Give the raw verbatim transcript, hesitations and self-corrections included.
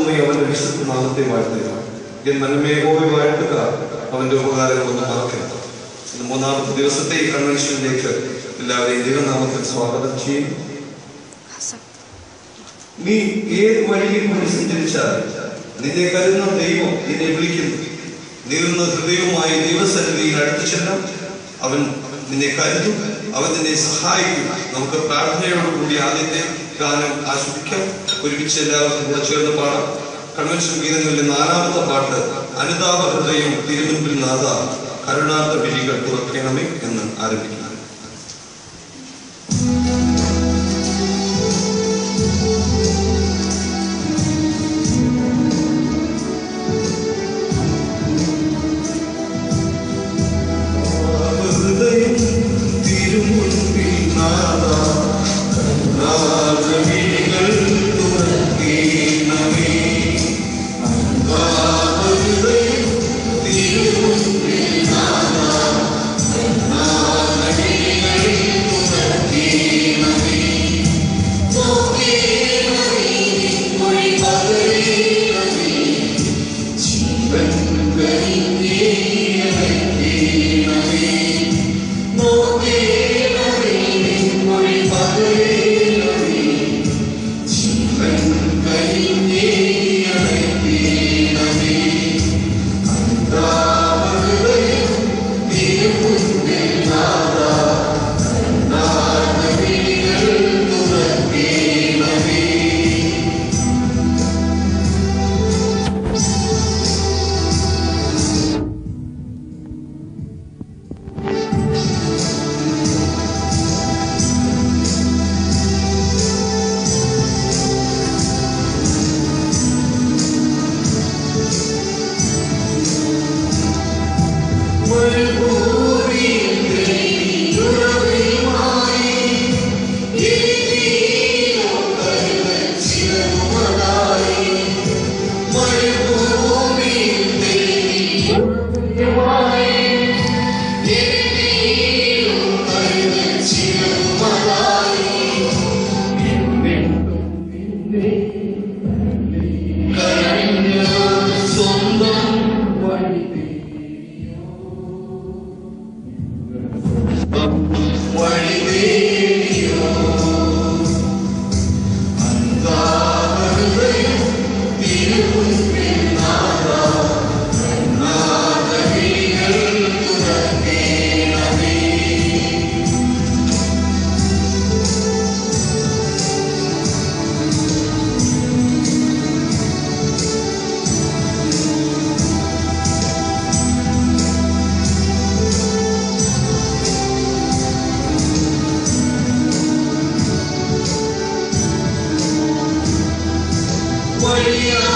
നമ്മെ അവന്റെ വിശുദ്ധ നാമത്തെ വാഴ്ത്തുക. എൻ നന്മയോടെ വാഴ്ത്തുക, അവന്റെ ഉപകാരങ്ങളൊന്നും മറക്കരുത്. ഇന്ന് മൂന്നാമത്തെ ദിവസത്തെ ഈ കൺവെൻഷനിലേക്ക് എല്ലാവരെയും ദൈവനാമത്തിൽ സ്വാഗതം ചെയ്യും. നീ ഏത് വഴിയിൽ കൂടി സഞ്ചരിച്ചാൽ നിന്നെ കരുതുന്ന ദൈവം നിന്നെ വിളിക്കുന്നു. നീറുന്ന ഹൃദയവുമായി ദൈവസന്നിധിയിൽ അടുത്തു ചെല്ലാം. അവൻ നിന്നെ കരുതും, അവൻ നിന്നെ സഹായിക്കും. നമുക്ക് പ്രാർത്ഥനയോടുകൂടി ആദ്യത്തെ ഗാനം ആസ്വദിക്കാം. ഒരുമിച്ച് എല്ലാവർക്കും കൂടെ ചേർന്ന് പാടാം. കൺവെൻഷൻ ഗീതങ്ങളിലെ നാലാമത്തെ പാട്ട് അനുതാപ ഹൃദയം തിരുമുൻപിൽ നാഥ കരുണാർത്ത വിഴികൾ തുറക്കണമേ എന്ന് ആരംഭിക്കുന്നു. Valiyapally.